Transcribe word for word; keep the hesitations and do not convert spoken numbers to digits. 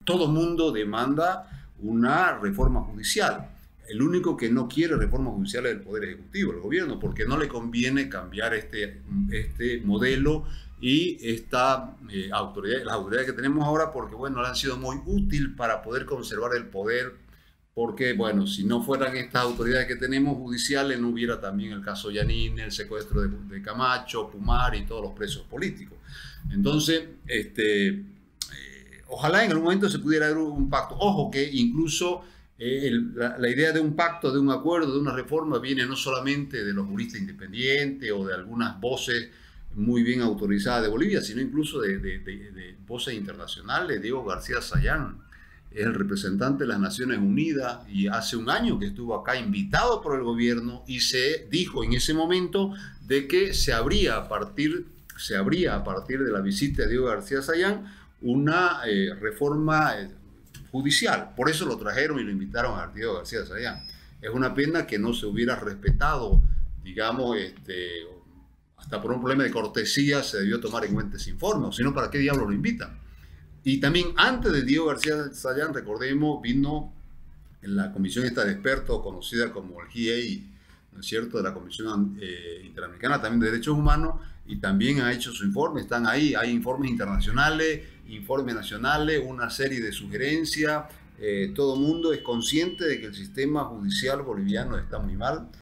todo mundo demanda una reforma judicial. El único que no quiere reforma judicial es el Poder Ejecutivo, el gobierno, porque no le conviene cambiar este, este modelo y esta eh, autoridad, las autoridades que tenemos ahora, porque bueno, le han sido muy útil para poder conservar el poder, porque bueno, si no fueran estas autoridades que tenemos judiciales, no hubiera también el caso Yanine, el secuestro de, de Camacho, Pumar y todos los presos políticos. Entonces, este, eh, ojalá en algún momento se pudiera dar un pacto. Ojo que incluso Eh, el, la, la idea de un pacto, de un acuerdo, de una reforma viene no solamente de los juristas independientes o de algunas voces muy bien autorizadas de Bolivia, sino incluso de, de, de, de voces internacionales. Diego García Sayán es el representante de las Naciones Unidas y hace un año que estuvo acá invitado por el gobierno y se dijo en ese momento de que se abría a partir, se abría a partir de la visita de Diego García Sayán una eh, reforma eh, judicial. Por eso lo trajeron y lo invitaron a Diego García Sayán. Es una pena que no se hubiera respetado, digamos, este, hasta por un problema de cortesía se debió tomar en cuenta ese informe, sino ¿para qué diablos lo invitan? Y también antes de Diego García Sayán, recordemos, vino en la comisión esta de expertos conocida como el G I E I, ¿no es cierto?, de la Comisión eh, Interamericana también de Derechos Humanos, y también ha hecho su informe, están ahí, hay informes internacionales, informes nacionales, una serie de sugerencias, eh, todo el mundo es consciente de que el sistema judicial boliviano está muy mal.